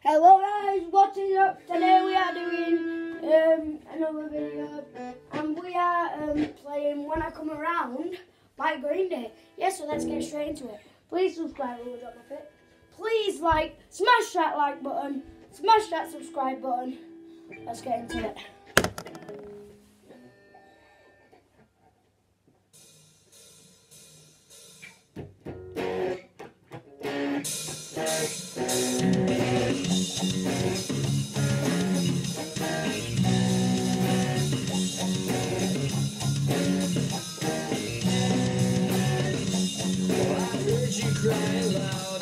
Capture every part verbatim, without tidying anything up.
Hello guys, what is up? Today we are doing um, another video and we are um, playing When I Come Around by Green Day. Yeah, so let's get straight into it. Please subscribe when we drop my fit. Please like, smash that like button, smash that subscribe button. Let's get into it. Crying loud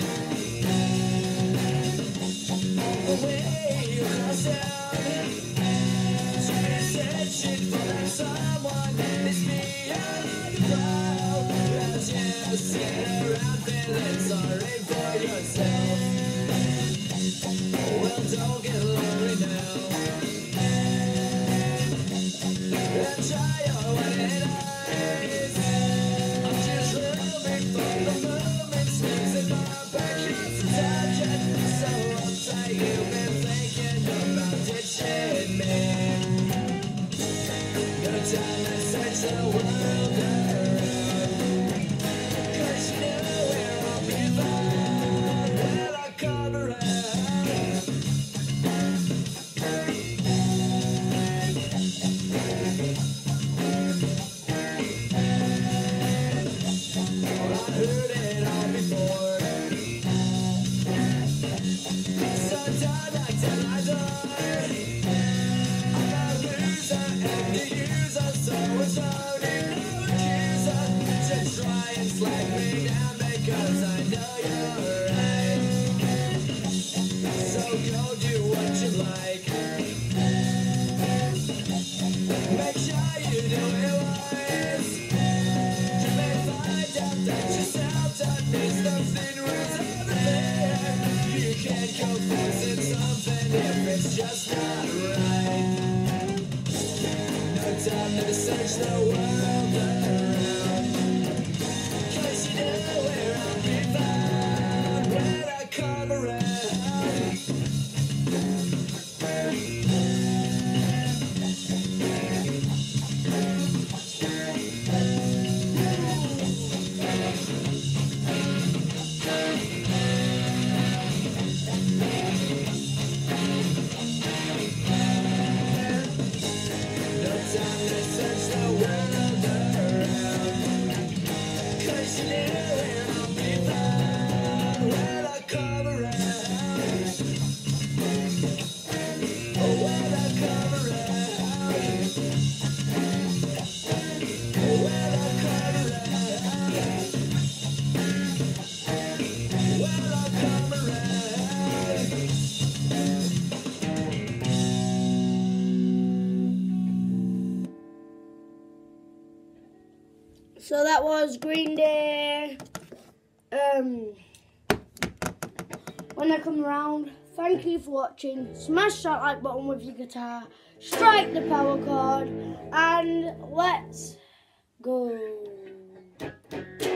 the way you cross out. She said she'd find someone. It's me on the crowd. As you sit around feeling sorry for yourself. Well, don't get lonely now. And try your wedding eyes. I'm just living for the moon. You've been thinking about ditching me. No time to search the world around, 'cause you know where I'll be found when I come around. Well, I heard it all before. Try and slack me down because I know you're right. So go do what you like. Make sure you do it wise. You may find out that yourself don't need something rules over there. You can't go forcing something if it's just not right. No time to search the world around. You know where I'll be found when I come around. No time to search the world around, 'cause you know where I'll be found when I come around. Oh, when I come around. Oh, when I come around. When I come around. So that was Green Day. Um, When I Come Around. Thank you for watching. Smash that like button with your guitar. Strike the power chord. And let's go.